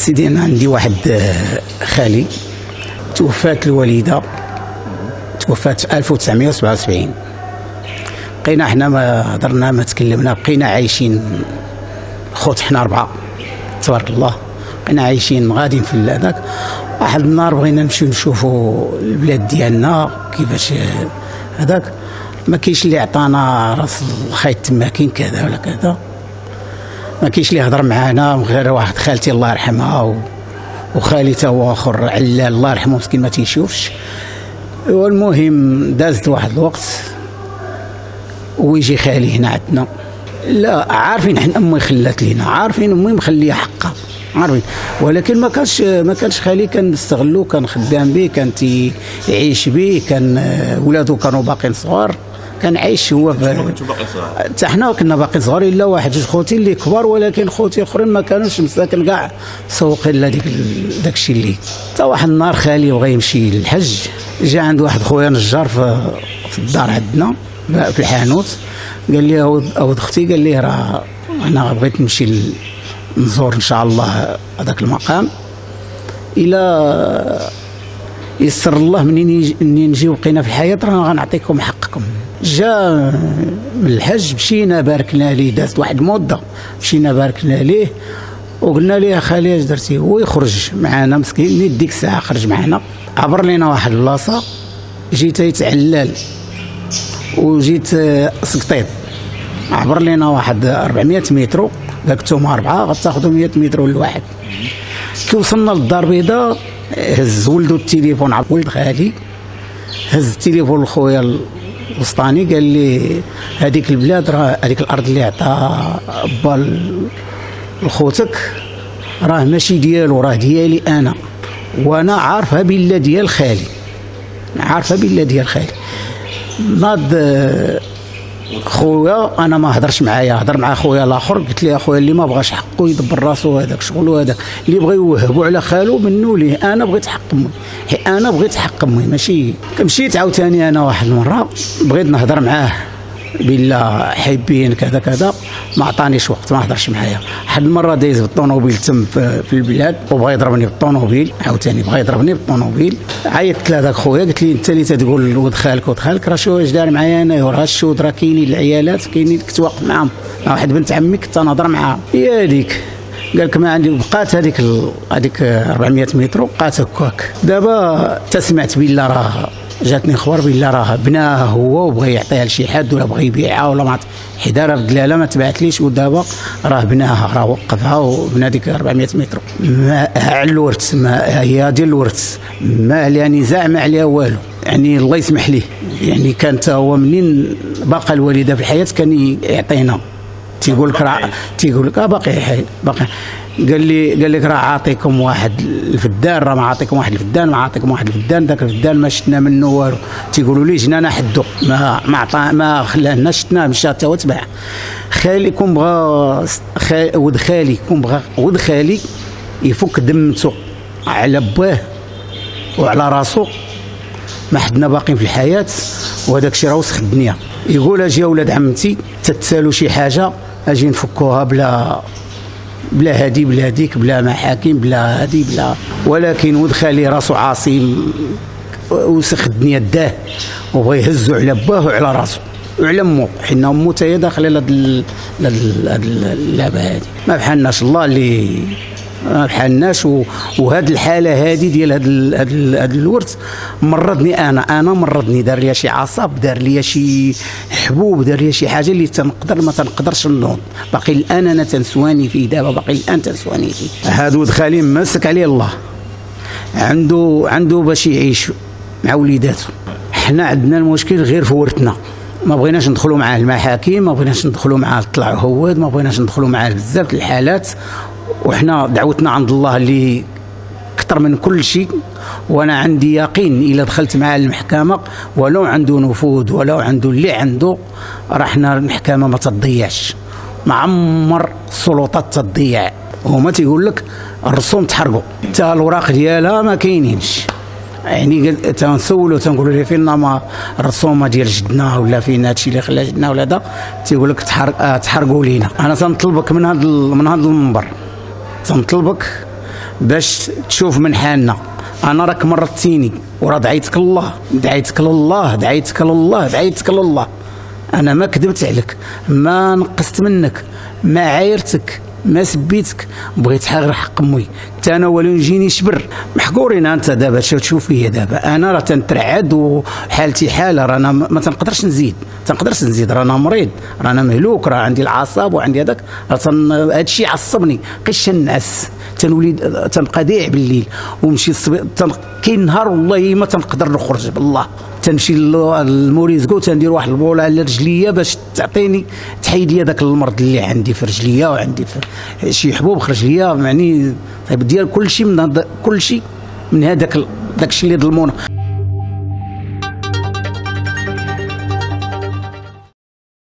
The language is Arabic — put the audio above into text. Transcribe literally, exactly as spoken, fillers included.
سيدي انا عندي واحد خالي توفات الوالده، توفات في ألف وتسعمائة وسبعة وسبعين. بقينا حنا ما هضرنا ما تكلمنا، بقينا عايشين خوت حنا اربعه تبارك الله، بقينا عايشين غاديين في هذاك. واحد النهار بغينا نمشيو نشوفوا البلاد ديالنا كيفاش هذاك، ما كاينش اللي عطانا راس الخيط تما كاين كذا ولا كذا، ما كاينش اللي هضر معانا غير واحد خالتي الله يرحمها وخالي تا هو اخر علال الله يرحمه مسكين ما تيشوفش. والمهم دازت واحد الوقت ويجي خالي هنا عندنا، لا عارفين حنا امي خلات لينا، عارفين امي مخليه حقها عارفين، ولكن ما كانش ما كانش خالي كان نستغلو، كان خدام به، كان تيعيش به، كان ولادو كانوا باقيين صغار، كان عايش هو في حتى حنا كنا باقي صغارين، الا واحد جوج خوتي اللي كبار، ولكن خوتي الاخرين ما كانوش مساكن كاع سوقين لهذيك داك الشيء اللي. حتى واحد النهار خالي بغى يمشي للحج، جا عند واحد خويا نجار في, في الدار عندنا في الحانوت، قال لي اود اختي، قال لي راه انا بغيت نمشي نزور ان شاء الله هذاك المقام، الى يسر الله منين منين نجيو بقينا في الحياه راه غنعطيكم حقكم. جا من الحج مشينا باركنا ليه، دازت واحد المده مشينا باركنا ليه وقلنا ليه خالي اش درتي، هو يخرج معنا مسكين، نيت ديك الساعه خرج معنا، عبر لينا واحد البلاصه، جيت يتعلل وجيت سقطيط، عبر لينا واحد أربعمائة متر، قالك نتوما اربعه غتاخذوا مائة متر لواحد. كي وصلنا للدار البيضاء هز ولدو التليفون، عبد ولد خالي هز التليفون لخويا الوسطاني، قال لي هذيك البلاد راه هذيك الارض اللي عطاها با لخوتك راه ماشي ديالو، راه ديالي انا، وانا عارفها بالله ديال خالي، عارفها بالله ديال خالي. ناض خويا انا ما هضرش معايا، هضر مع خويا الاخر، قلت ليه اخويا اللي ما بغاش حقه يدبر راسو، هذاك شغلو، هذاك اللي بغى يوهبوا على خالو منو ليه، انا بغيت حق امي، انا بغيت حق امي ماشي. مشيت عاوتاني انا واحد المره بغيت نهضر معاه بالله حبين كذا كذا، ما عطانيش وقت، ما هضرش معايا. واحد المره دايز بالطونوبيل تم في البلاد وبغى يضربني بالطونوبيل، عاوتاني بغى يضربني بالطونوبيل، عيطت لهذاك خويا قلت لي انت اللي تقول لولد خالك ولد خالك، راه شو اش دار معايا انا، راه الشود راه كاينين العيالات كاينين، كنت واقف معاهم مع واحد بنت عمي كنت نهضر معاها، هي هذيك قال لك ما عندي، بقات هذيك هذيك أربعمائة متر بقات هكاك. دابا تسمعت بالله راه جاتني خبر بالله راه بناها هو وبغى يعطيها لشي حد ولا بغى يبيعها ولا ما حدا، راه الدلاله ما تبعتليش، ودابا راه بناها، راه وقفها وبنا ديك أربعمائة متر، ما على الورث، ما هي ديال الورث، ما عليها نزاع ما عليها والو، يعني الله يسمح ليه، يعني كانت هو منين باقا الوالده في الحياه كان يعطينا، تيقول لك راه تيقول لك اه باقي حي باقي، قال لي قال لك راه عاطيكم واحد الفدان، راه ما عاطيكم واحد الفدان، ما عاطيكم واحد الفدان، ذاك الفدان ما شفنا منه والو، تيقولوا لي جنانا حدو ما ما عطا ما خلانا شفناه، مشى حتى هو تباع. خاليكم بغى خال ولد خالي كون بغى ولد خالي يفك دمته على باه وعلى راسو، ما حدنا باقيين في الحياه، وهذاك الشيء راه وسخ الدنيا. يقول اجي اولاد عمتي تتسالوا شي حاجه اجي نفكوها بلا بلا هادي بلا هاديك بلا محاكم بلا هادي بلا، ولكن ولد خالي راسو عاصي وسخ الدنيا داه وبغى يهزو على باه وعلى راسو وعلى امو، حنا امو تا هي داخله لهاد اللعبه هادي، ما بحالناش الله اللي ما بحالناش. وهاد الحاله هادي ديال هاد هاد الورث مرضني انا، انا مرضني، دار لي شي عصب، دار لي شي حبوب، دار لي شي حاجه اللي تنقدر ما تنقدرش نوض، باقي الان انا تنسواني فيه، دابا باقي الان تنسواني فيه. هاد ولد خالي مسك عليه الله، عنده عنده باش يعيش مع وليداته. حنا عندنا المشكل غير في ورثنا، ما بغيناش ندخلوا معاه المحاكم، ما بغيناش ندخلوا معاه الطلع هواد، ما بغيناش ندخلوا معاه بزاف الحالات، وحنا دعوتنا عند الله اللي اكثر من كل شيء. وانا عندي يقين الا دخلت معاه المحكمه ولو عنده نفوذ ولو عنده اللي عنده، راه حنا المحكمه ما تضيعش، ما عمر السلطات تضيع، هما تيقول لك الرسوم تحرقوا، حتى الاوراق ديالها ما كاينينش، يعني تنسولو تنقولوا ليه فين ما الرسومه ديال جدنا ولا فين هادشي اللي خلى جدنا ولا هذا، تيقول لك تحرق آه تحرقوا لينا. انا تنطلبك من هذا من هذا المنبر، تنطلبك باش تشوف من حالنا. انا راك مرضتيني وراه دعيتك الله دعيتك لله دعيتك لله دعيتك لله. انا ما كذبت عليك، ما نقصت منك، ما عايرتك، ما سبيتك، بغيت غير حق امي. حتى انا ولو نجيني شبر محقورين. انت دابا تشوف فيا دابا انا راه تنترعد وحالتي حاله، رانا ما تنقدرش نزيد تنقدرش نزيد رانا مريض، رانا مهلوك، راه عندي العصاب وعندي هذاك. هذا الشيء عصبني، بقيتش نعس، تنولي تنبقى دايع بالليل ومشي تن... كاين نهار والله ما تنقدر نخرج بالله. تنمشي للموريزكو تندير واحد البوله على رجليا باش تعطيني تحيد لي داك المرض اللي عندي في رجليا وعندي في شي حبوب خرج ليا، يعني طيب ديال كل شيء من كل شيء من هذاك داك الشيء اللي ظلمونا.